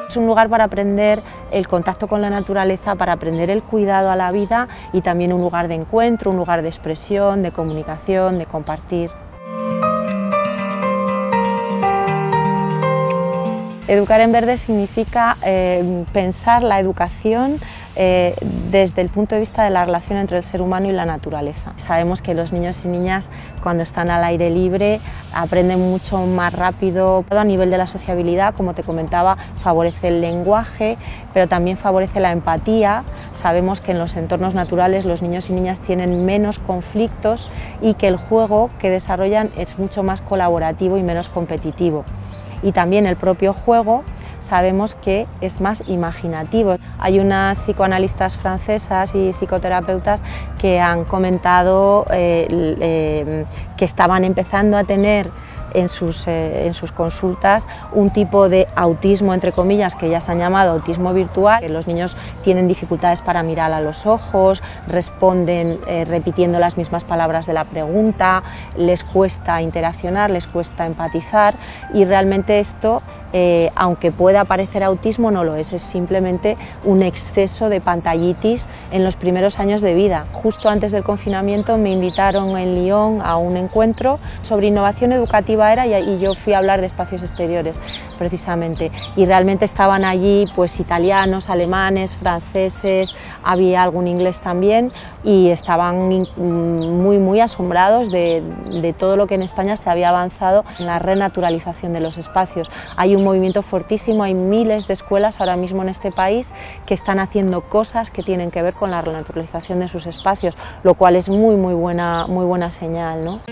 Es un lugar para aprender el contacto con la naturaleza, para aprender el cuidado a la vida y también un lugar de encuentro, un lugar de expresión, de comunicación, de compartir. Educar en verde significa pensar la educación desde el punto de vista de la relación entre el ser humano y la naturaleza. Sabemos que los niños y niñas cuando están al aire libre aprenden mucho más rápido. A nivel de la sociabilidad, como te comentaba, favorece el lenguaje, pero también favorece la empatía. Sabemos que en los entornos naturales los niños y niñas tienen menos conflictos y que el juego que desarrollan es mucho más colaborativo y menos competitivo. Y también el propio juego sabemos que es más imaginativo. Hay unas psicoanalistas francesas y psicoterapeutas que han comentado que estaban empezando a tener en sus consultas un tipo de autismo, entre comillas, que ya se han llamado autismo virtual. Los niños tienen dificultades para mirar a los ojos, responden repitiendo las mismas palabras de la pregunta, les cuesta interaccionar, les cuesta empatizar y realmente esto, aunque pueda parecer autismo, no lo es simplemente un exceso de pantallitis en los primeros años de vida. Justo antes del confinamiento me invitaron en Lyon a un encuentro sobre innovación educativa y yo fui a hablar de espacios exteriores precisamente y realmente estaban allí pues italianos, alemanes, franceses, había algún inglés también y estaban muy asombrados de todo lo que en España se había avanzado en la renaturalización de los espacios. Hay un movimiento fortísimo, hay miles de escuelas ahora mismo en este país que están haciendo cosas que tienen que ver con la renaturalización de sus espacios, lo cual es muy buena señal, ¿no?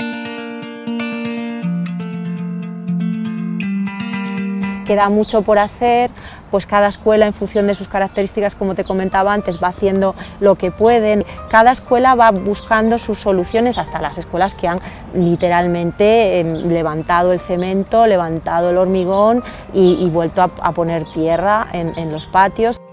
Queda mucho por hacer, pues cada escuela en función de sus características, como te comentaba antes, va haciendo lo que pueden. Cada escuela va buscando sus soluciones, hasta las escuelas que han literalmente levantado el cemento, levantado el hormigón y vuelto a poner tierra en los patios.